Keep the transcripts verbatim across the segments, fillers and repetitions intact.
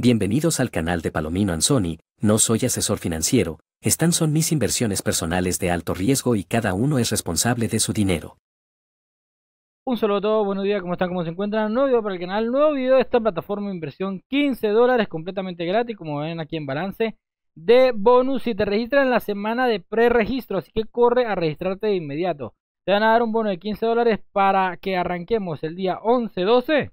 Bienvenidos al canal de Palomino Anzoni. No soy asesor financiero, estas son mis inversiones personales de alto riesgo y cada uno es responsable de su dinero. Un saludo a todos, buenos días, ¿cómo están? ¿Cómo se encuentran? Nuevo video para el canal, nuevo video de esta plataforma de inversión, quince dólares completamente gratis, como ven aquí en balance, de bonus si te registras en la semana de preregistro, así que corre a registrarte de inmediato. Te van a dar un bono de quince dólares para que arranquemos el día once doce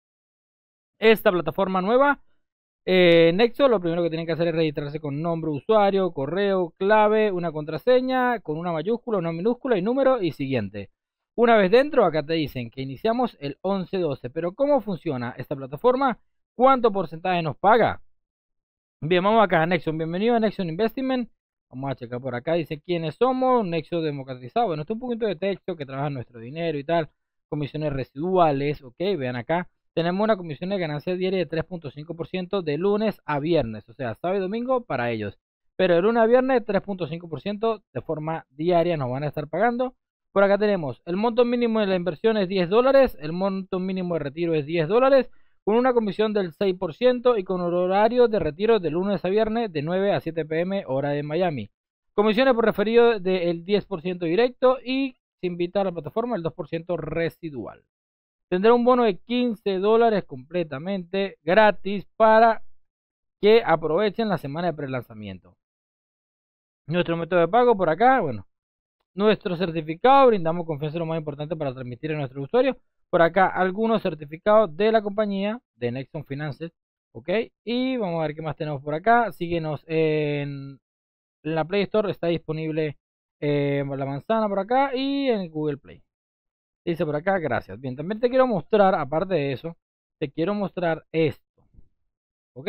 esta plataforma nueva. Eh, Nexo, lo primero que tienen que hacer es registrarse con nombre, usuario, correo, clave, una contraseña, con una mayúscula, una minúscula y número y siguiente. Una vez dentro, acá te dicen que iniciamos el once doce. Pero ¿cómo funciona esta plataforma? ¿Cuánto porcentaje nos paga? Bien, vamos acá a Nexon. Bienvenido a Nexon Investment. Vamos a checar por acá. Dice quiénes somos. Nexo democratizado. Bueno, esto es un poquito de texto que trabaja nuestro dinero y tal. Comisiones residuales. Ok, vean acá. Tenemos una comisión de ganancia diaria de tres punto cinco por ciento de lunes a viernes. O sea, sábado y domingo para ellos. Pero de lunes a viernes, tres punto cinco por ciento de forma diaria nos van a estar pagando. Por acá tenemos el monto mínimo de la inversión es diez dólares. El monto mínimo de retiro es diez dólares. Con una comisión del seis por ciento y con horario de retiro de lunes a viernes de nueve a siete p m hora de Miami. Comisiones por referido del diez por ciento directo y se invita a la plataforma el dos por ciento residual. Tendrá un bono de quince dólares completamente gratis para que aprovechen la semana de prelanzamiento. Nuestro método de pago por acá, bueno, nuestro certificado, brindamos confianza lo más importante para transmitir a nuestros usuarios. Por acá algunos certificados de la compañía de Nexon Finances, ok, y vamos a ver qué más tenemos por acá. Síguenos en, en la Play Store, está disponible eh, la manzana por acá y en Google Play. Dice por acá, gracias. Bien, también te quiero mostrar, aparte de eso, te quiero mostrar esto. Ok.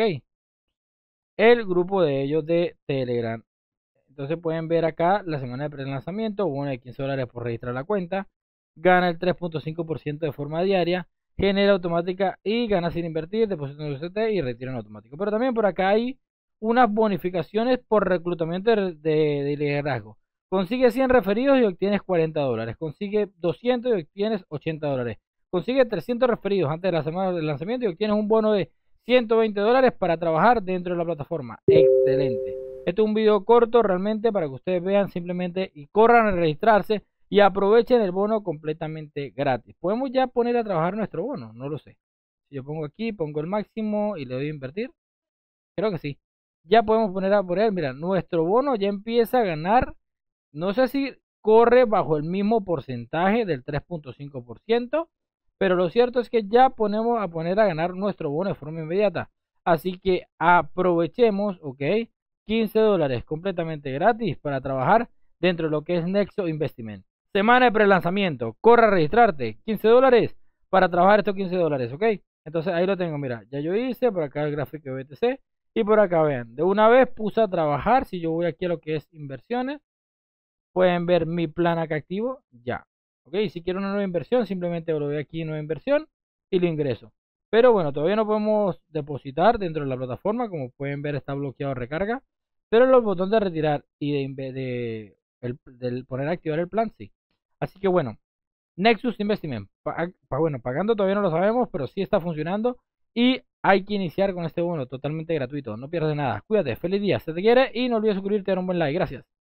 El grupo de ellos de Telegram. Entonces pueden ver acá la semana de prelanzamiento, bono de quince dólares por registrar la cuenta. Gana el tres punto cinco por ciento de forma diaria. Genera automática y gana sin invertir, depósito en U S D T y retiro en automático. Pero también por acá hay unas bonificaciones por reclutamiento de, de, de liderazgo. Consigue cien referidos y obtienes cuarenta dólares. Consigue doscientos y obtienes ochenta dólares. Consigue trescientos referidos antes de la semana del lanzamiento y obtienes un bono de ciento veinte dólares para trabajar dentro de la plataforma. Excelente. Este es un video corto realmente para que ustedes vean simplemente y corran a registrarse y aprovechen el bono completamente gratis. ¿Podemos ya poner a trabajar nuestro bono? No lo sé. Si yo pongo aquí, pongo el máximo y le doy a invertir. Creo que sí. Ya podemos poner a poner, mira, nuestro bono ya empieza a ganar. No sé si corre bajo el mismo porcentaje del tres punto cinco por ciento, pero lo cierto es que ya ponemos a poner a ganar nuestro bono de forma inmediata. Así que aprovechemos, ok, quince dólares completamente gratis para trabajar dentro de lo que es Nexo Investment. Semana de prelanzamiento, corre a registrarte, quince dólares para trabajar estos quince dólares, ok. Entonces ahí lo tengo, mira, ya yo hice, por acá el gráfico de B T C y por acá vean, de una vez puse a trabajar. Si yo voy aquí a lo que es inversiones, pueden ver mi plan acá activo, ya. Ok, si quiero una nueva inversión, simplemente lo voy aquí, nueva inversión, y lo ingreso. Pero bueno, todavía no podemos depositar dentro de la plataforma, como pueden ver está bloqueado recarga. Pero los botones de retirar y de, de, el, de poner a activar el plan, sí. Así que bueno, Nexus Investment, pa, pa, bueno, pagando todavía no lo sabemos, pero sí está funcionando. Y hay que iniciar con este bono totalmente gratuito, no pierdes nada. Cuídate, feliz día, se te quiere y no olvides suscribirte y dar un buen like, gracias.